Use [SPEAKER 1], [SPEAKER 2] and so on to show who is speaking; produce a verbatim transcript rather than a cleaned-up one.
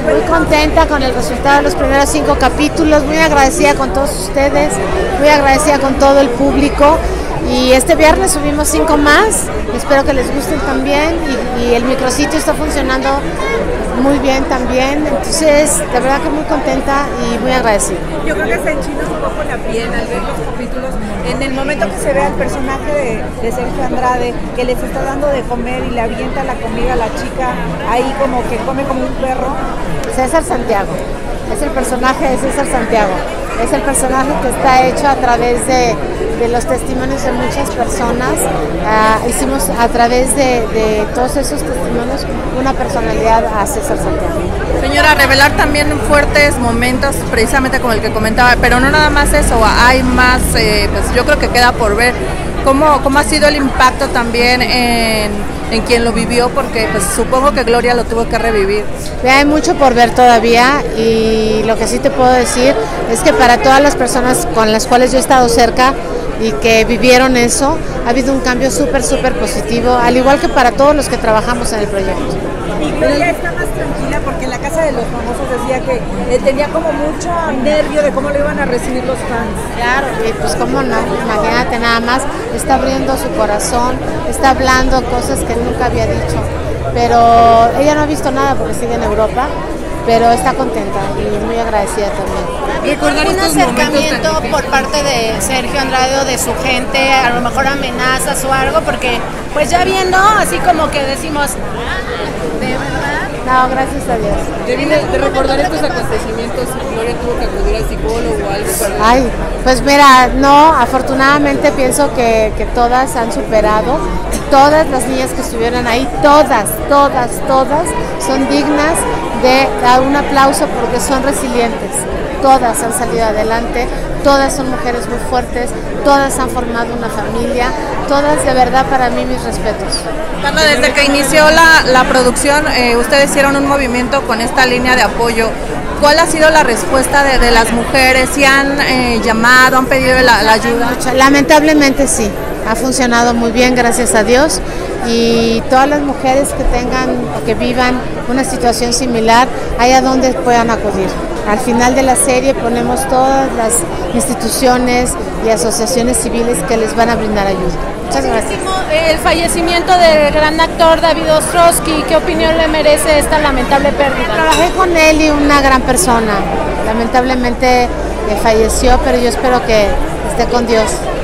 [SPEAKER 1] Muy contenta con el resultado de los primeros cinco capítulos, muy agradecida con todos ustedes, muy agradecida con todo el público. Y este viernes subimos cinco más, espero que les gusten también, y, y el micrositio está funcionando muy bien también, entonces de verdad que muy contenta y muy agradecida.
[SPEAKER 2] Yo creo que se enchina un poco la piel al ver los capítulos, en el momento que se ve al personaje de, de Sergio Andrade, que les está dando de comer y le avienta la comida a la chica, ahí como que come como un perro.
[SPEAKER 1] César Santiago, es el personaje de César Santiago, es el personaje que está hecho a través de, de los testimonios de muchas personas. Uh, hicimos a través de, de todos esos testimonios una personalidad a César Santiago.
[SPEAKER 3] Señora, revelar también fuertes momentos, precisamente como el que comentaba, pero no nada más eso, hay más, eh, pues yo creo que queda por ver cómo, cómo ha sido el impacto también en, en quien lo vivió, porque pues supongo que Gloria lo tuvo que revivir.
[SPEAKER 1] Hay mucho por ver todavía, y lo que sí te puedo decir es que para todas las personas con las cuales yo he estado cerca y que vivieron eso, ha habido un cambio súper, súper positivo, al igual que para todos los que trabajamos en el proyecto.
[SPEAKER 2] Y Gloria está más tranquila porque en la Casa de los Famosos decía que eh, tenía como mucho nervio de cómo lo iban a recibir los fans.
[SPEAKER 1] Claro, y pues cómo no, imagínate nada más, está abriendo su corazón, está hablando cosas que nunca había dicho, pero ella no ha visto nada porque sigue en Europa, pero está contenta y muy agradecida también.
[SPEAKER 4] ¿Recordar un acercamiento por parte de Sergio Andrade o de su gente, a lo mejor amenazas o algo? Porque pues ya viendo, así como que decimos, ah, ¿de verdad?
[SPEAKER 1] No, gracias a Dios.
[SPEAKER 5] De, de recordar estos acontecimientos, Gloria tuvo que acudir al psicólogo o algo para...
[SPEAKER 1] Ay, pues mira, no, afortunadamente pienso que, que todas han superado, todas las niñas que estuvieron ahí, todas, todas, todas son dignas de dar un aplauso porque son resilientes, todas han salido adelante, todas son mujeres muy fuertes, todas han formado una familia, todas de verdad para mí mis respetos.
[SPEAKER 3] Carla, desde que inició la, la producción, eh, ustedes hicieron un movimiento con esta línea de apoyo. ¿Cuál ha sido la respuesta de, de las mujeres? ¿Si han eh, llamado, han pedido la, la ayuda?
[SPEAKER 1] Lamentablemente sí, ha funcionado muy bien, gracias a Dios, y todas las mujeres que tengan o que vivan una situación similar, allá donde puedan acudir. Al final de la serie ponemos todas las instituciones y asociaciones civiles que les van a brindar ayuda. Muchas gracias.
[SPEAKER 4] El fallecimiento del gran actor David Ostrowski, ¿qué opinión le merece esta lamentable pérdida?
[SPEAKER 1] Trabajé con él y una gran persona. Lamentablemente falleció, pero yo espero que esté con Dios.